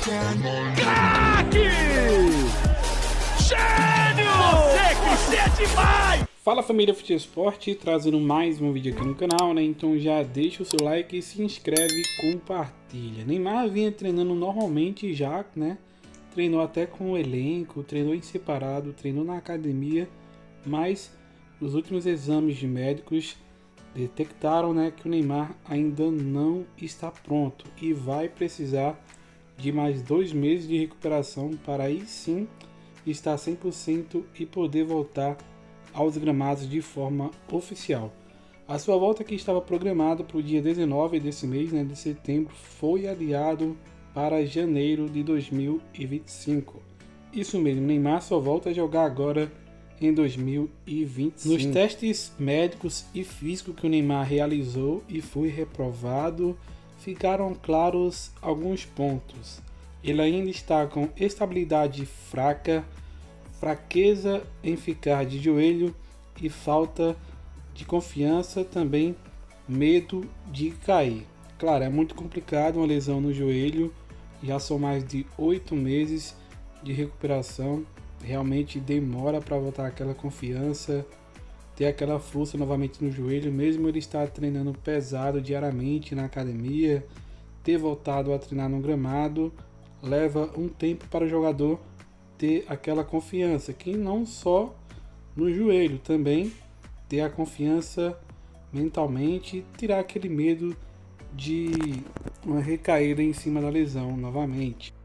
Craque! Gênio! Você é demais! Fala família Fute Esporte, trazendo mais um vídeo aqui no canal, né? Então já deixa o seu like, se inscreve e compartilha. Neymar vinha treinando normalmente já, né? Treinou até com o elenco, treinou em separado, treinou na academia, mas os últimos exames de médicos detectaram, né, que o Neymar ainda não está pronto e vai precisar de mais 2 meses de recuperação para aí sim estar 100% e poder voltar aos gramados de forma oficial. A sua volta, que estava programada para o dia 19 desse mês, né, de setembro, foi adiado para janeiro de 2025. Isso mesmo, Neymar só volta a jogar agora em 2025. Nos testes médicos e físicos que o Neymar realizou e foi reprovado, ficaram claros alguns pontos. Ele ainda está com estabilidade fraca, fraqueza em ficar de joelho e falta de confiança, também medo de cair. Claro, é muito complicado uma lesão no joelho, já são mais de 8 meses de recuperação, realmente demora para voltar aquela confiança, ter aquela força novamente no joelho, mesmo ele estar treinando pesado diariamente na academia, ter voltado a treinar no gramado, leva um tempo para o jogador ter aquela confiança, que não só no joelho, também ter a confiança mentalmente, tirar aquele medo de uma recaída em cima da lesão novamente.